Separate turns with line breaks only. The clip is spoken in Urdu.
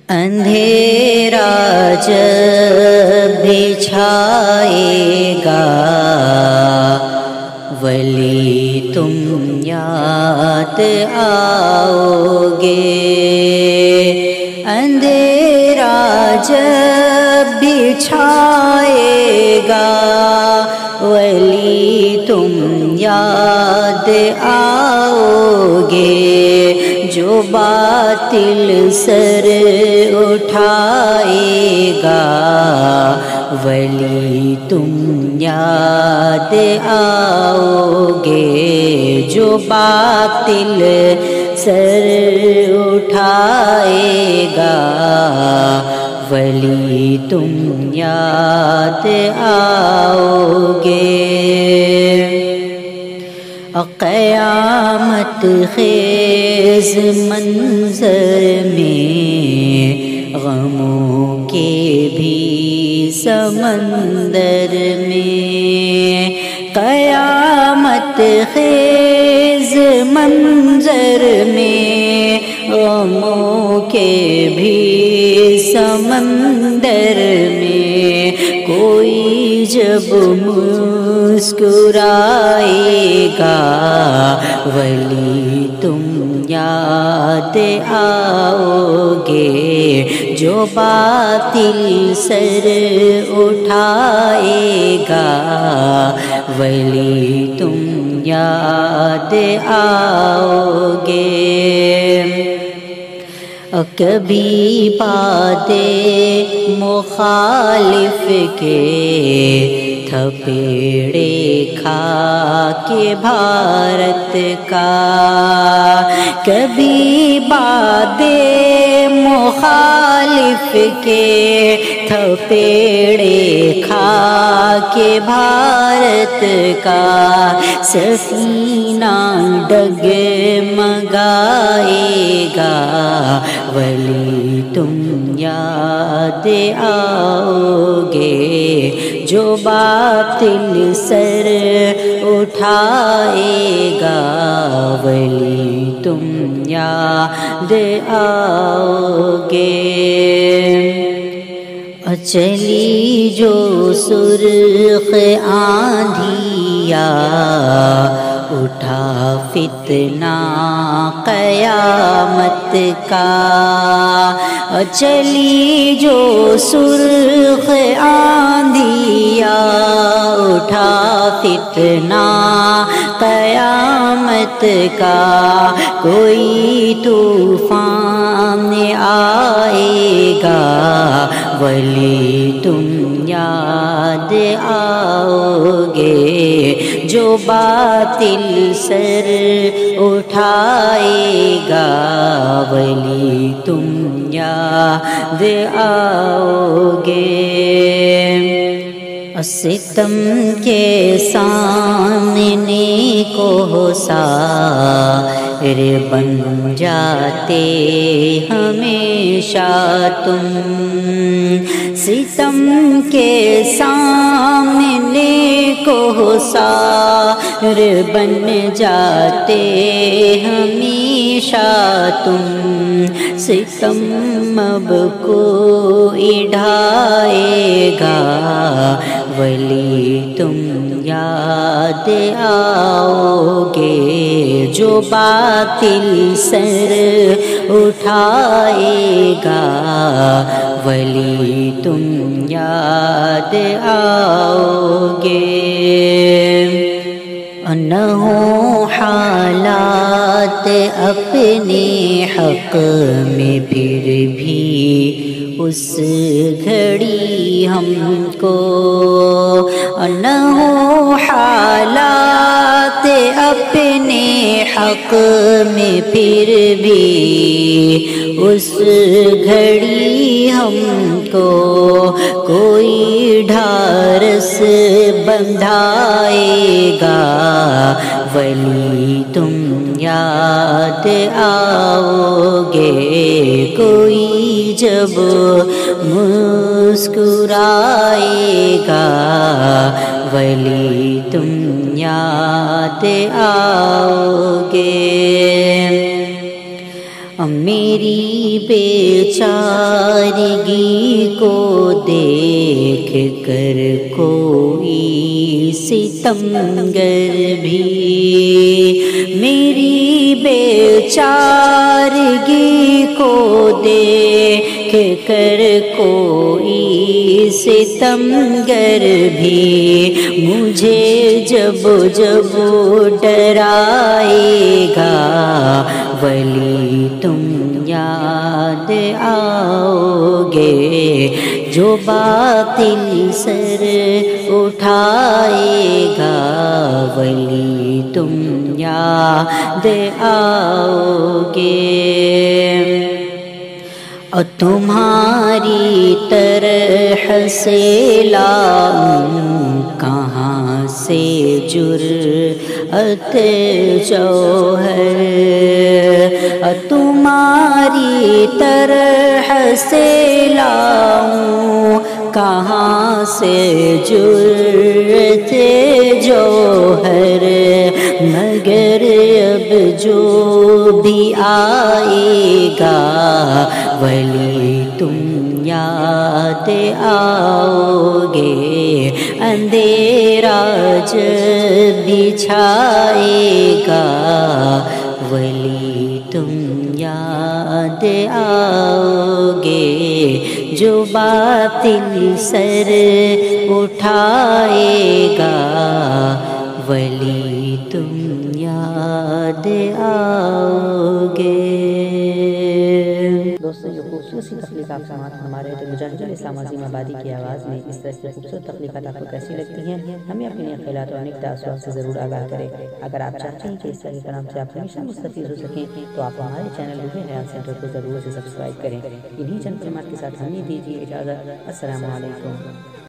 اندھیرا جب بھی چھائے گا ولی تم یاد آؤ گے، اندھیرا جب بھی چھائے گا ولی تم یاد آؤ گے، جو باطل سر اٹھائے گا ولی تم یاد آؤ گے، جو باطل سر اٹھائے گا ولی تم یاد آؤ گے۔ قیامت خیز منظر میں غموں کے بھی سمندر میں، قیامت خیز منظر میں غموں کے بھی سمندر میں، کوئی جب مسکرائے گا ولی تم یاد آؤ گے، جو باطل سر اٹھائے گا ولی تم یاد آؤ گے۔ کبھی بادے مخالف کے تھپیڑے کھا کے بھارت کا، کبھی بادے مخالف کے تھپیڑے کھا کے بھارت کا، سفینہ ڈگمگائے گا ولی تم یاد آؤ گے، جو باطل سر اٹھائے گا ولی تم یاد آؤ گے۔ چلی جو سرخ آندھیا اٹھا فتنہ قیامت کا، چلی جو سرخ آندھیا اٹھا فتنہ قیامت کا، کوئی طوفان آئے گا ولی تم یاد آؤ گے، جو باطل سر اٹھائے گا ولی تم یاد آؤ گے۔ ستم کے سامنے کو سائر بن جاتے ہمیشہ تم، ستم کے سامنے کو سائر بن جاتے ہمیشہ تم، ستم اب کوئی ڈھائے گا ولی تم یاد آؤ گے، جو باطل سر اٹھائے گا ولی تم یاد آؤ گے۔ نہ ہو حالات اپنے حق میں پھر بھی اس گھڑی ہم کو، نہ ہو حالات اپنے حق میں پھر بھی اس گھڑی ہم کو، کوئی ڈھارس بندھائے گا ولی تم یاد آؤ گے، کوئی جب مسکرائے گا ولی تم یاد آؤ گے۔ میری بیچارگی کو دیکھ کر کوئی ستمگر بھی، میری بیچارگی کو دیکھ کر کوئی ستمگر بھی مجھے جب جب ڈرائے گا، ولی تم یاد آؤ گے، جو باطل سر اٹھائے گا، ولی تم یاد آؤ گے۔ اور تمہاری طرح سے لاؤں کہاں سے جرأت جوہر، اور تمہاری طرح سے لاؤں کہاں سے جرأت جوہر، مگر اب جو بھی آئے گا، ولی تم یاد آؤ گے، اندھیرا جب بچھائے گا، ولی تم یاد آؤ گے، جو باطل سر اٹھائے گا، ولی تم یاد آؤ گے۔
دوستو یہ خوبصورت سی تخلیقات سماعت ہمارے مجاہد الاسلام عظیم آبادی کی آواز میں اس طرح سے خوبصورت تخلیقات آپ کو کیسی لگتی ہیں، ہمیں اپنے خیالات اور نیک تاثرات سے ضرور آگاہ کریں۔ اگر آپ چاہتے ہیں کہ اس طرح کے کلام سے آپ ہمیشہ مستفید ہو سکیں تو آپ ہمارے چینل روح حیات سینٹر کو ضرور سے سبسکرائب کریں۔ انہی چند کلمات کے ساتھ ہمیں دیجیے اجازت۔ السلام علیکم۔